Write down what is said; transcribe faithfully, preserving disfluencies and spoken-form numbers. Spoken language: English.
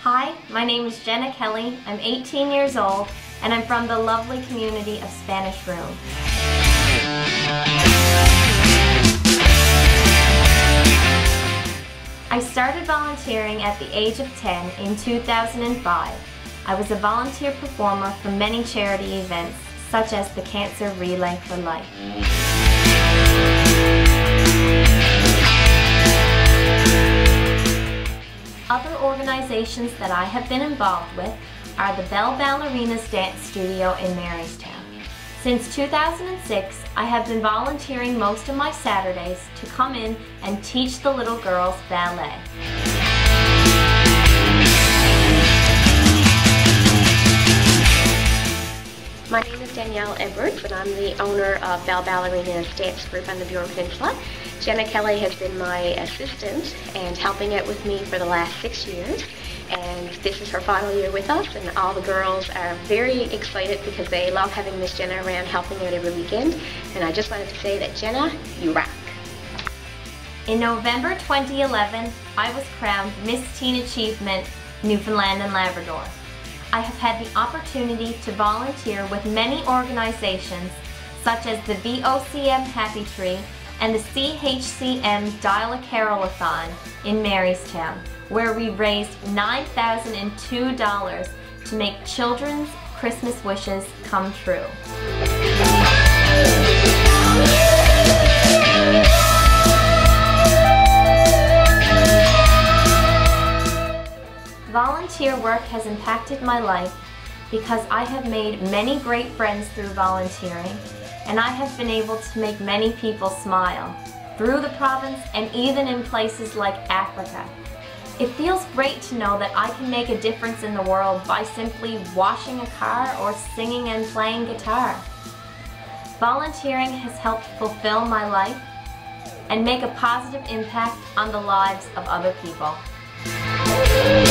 Hi, my name is Jenna Kelly. I'm eighteen years old and I'm from the lovely community of Spanish Room. I started volunteering at the age of ten in two thousand five. I was a volunteer performer for many charity events such as the Cancer Relay for Life. Other organizations that I have been involved with are the Belle Ballerinas Dance Studio in Marystown. Since two thousand six, I have been volunteering most of my Saturdays to come in and teach the little girls ballet. My name is Danielle Edwards and I'm the owner of Belle Ballerinas Dance Group on the Burin Peninsula. Jenna Kelly has been my assistant and helping out with me for the last six years. And this is her final year with us, and all the girls are very excited because they love having Miss Jenna around helping out every weekend. And I just wanted to say that Jenna, you rock. In November twenty eleven, I was crowned Miss Teen Achievement Newfoundland and Labrador. I have had the opportunity to volunteer with many organizations such as the V O C M Happy Tree and the C H C M Dial a Carol-a-thon in Marystown, where we raised nine thousand two dollars to make children's Christmas wishes come true. Volunteer work has impacted my life because I have made many great friends through volunteering, and I have been able to make many people smile through the province and even in places like Africa. It feels great to know that I can make a difference in the world by simply washing a car or singing and playing guitar. Volunteering has helped fulfill my life and make a positive impact on the lives of other people.